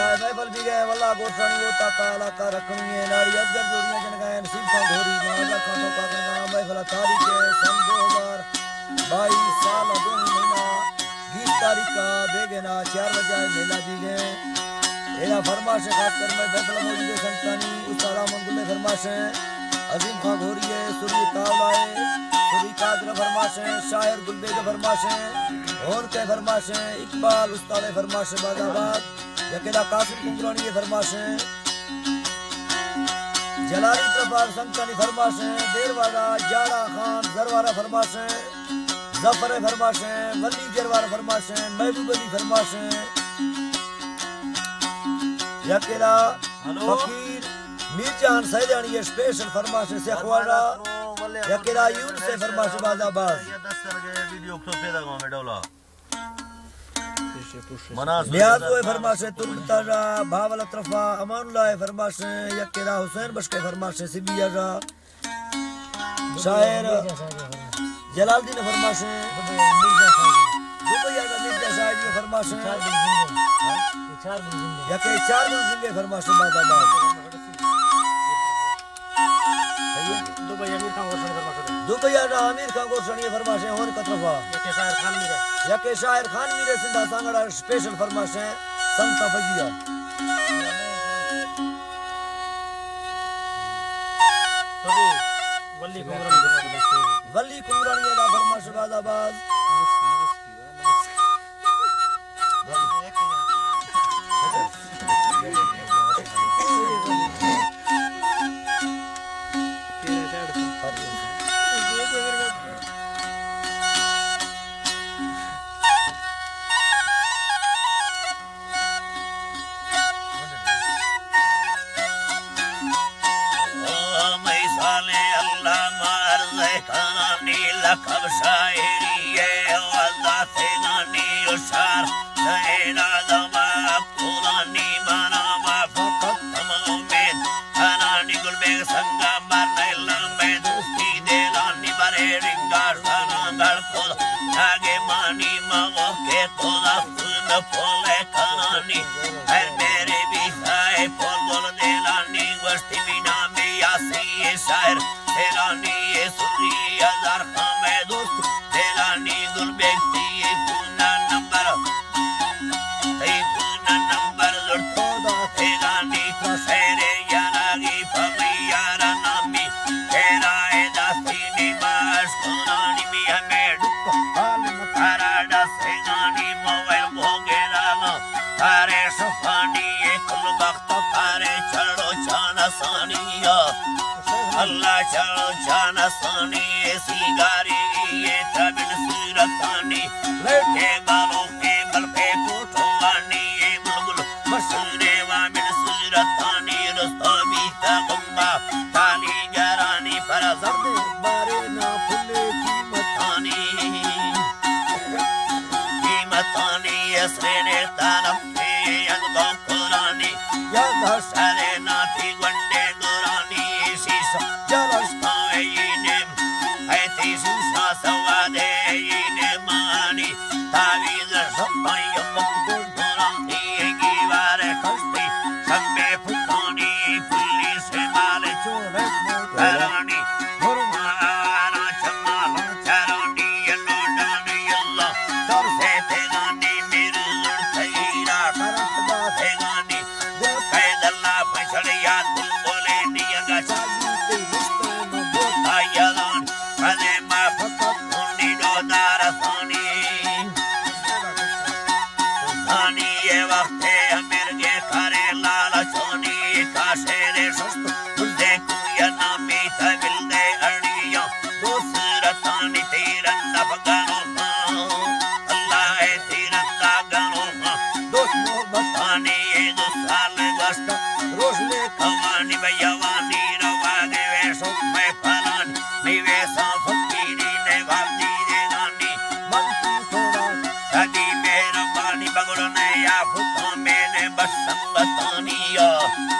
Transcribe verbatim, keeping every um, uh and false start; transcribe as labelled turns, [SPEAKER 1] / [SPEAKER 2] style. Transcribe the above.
[SPEAKER 1] है महफल भी गए वल्ला गोसानी होता काला का रखनी है नारी अजगर जोड़ियां जन गए नसीब का घोरी माजा खातो का गंगा महफल तारीख है सन दो हज़ार बाईस साल दो महीना बीस तारीख का बेगना चार बजे मेला भी गए एला फरमाश खास कर मैं महफल मौजूद संतानी उस्ताद मंदुल फरमाश है अजीम खां घोरी है सूरी तावला है सूरी कादर फरमाश है शायर गुलबेग फरमाश है और के फरमाश है इकबाल उस्ताद फरमाश बादाबाद यकेला कासिम कुमरानी ये फरमाश है जलाली तरफार संतानी फरमाश है देरवाड़ा जाड़ा खान जरवारा फरमाश है जफर फरमाश है वली जरवारा फरमाश है महबूब अली फरमाश है यकेला फकीर मीरजान सैदानी ये स्पेशल फरमाश है सेखवाड़ा यकेला यून से फरमाश बादाबाद
[SPEAKER 2] वीडियो तो पैदा गांव में डोला
[SPEAKER 1] लिहाजो है फरमाश है तुर्कताजा भावल तरफा अमानुल्लाह है फरमाश है यकेला हुसैन बश के फरमाश है सिबिया जा शायर जलालुद्दीन फरमाश है दुबई का मिर्जा साहिब के फरमाश है यके चार दिन जिंगे फरमाश है बादाबाद दुबई आमिर खान गोशनी फरमाश है दुबई आमिर खान गोशनी फरमाश है होन कतरफा यके शायर खान मीरा यके शायर खान मीरे सिंधा सांगड़ा स्पेशल फरमाश है संता फजिया तो वली कुमरानी वली कुमरानी दा फरमाश बादाबाद
[SPEAKER 2] कब शायरी है वादा से गानी उशार तेरा दमा पुरानी माना माफकत तमाम में अनानी गुलबेग संगा मरने लम्बे दोस्ती दे लानी बरे रिंगा साना गल खोल आगे मानी मांगो के तोला सुन फोले कनानी हर मेरे भी साए फोल बोल दे लानी वस्ती बिना में यासी ये शायर तेरानी ये सुरी हजार खामे दोस्त तेरानी गुलबेग ती पूना नंबर ती पूना नंबर लड़तोदा तेरानी तो शेरे यारागी फमी यारा नामी तेरा ए दास्तीनी माश कुरानी मी हमें डुक्को हाल मुतारा दासे गानी मोबाइल भोगे रागा तारे सुफानी ये कुल वक्त तारे चढ़ो चाना सानिया अल्लाह चलो जाना सानी ऐसी गारी ये तबिन सूरतानी लड़के बालों के बल पे कोठवानी ये बुलबुल मशहूरे वामिन सूरतानी रस्तो भी तगम्मा ताली जरानी पर जर्द बारे ना फुले कीमतानी कीमतानी यसरे तानम पे यंगों कुरानी यंगों नाती गंडे Durrani Jalas kainem, aiti susa sawade ine mani, taviza sampaya mukul durang igi vare kasti, sambe putani pulli se male chore murani, murmana chamala charani yello dani yalla, darse tegani miru thaira karat da tegani, do pedalla pachaliya dil bole niyaga chali. Ayalan, Adema, Unido Darasani, Sani, Evate, Amirge, Kare, Lala, Choni, Kashere, Sustu, Kuya, Nami, Tavilde, Arnia, Dosuratani, Tiranda, Pagano, Allah, Tiranda, Gano, Dosmo, Batani, Dosale, Basta, Rosle, Kavani, Bayavani, Ravage, Veso, my Palan. Nivesa fakiri ne valdi de gani mantu thoda sadi mera pani bagro ne ya futo mene basam bataniya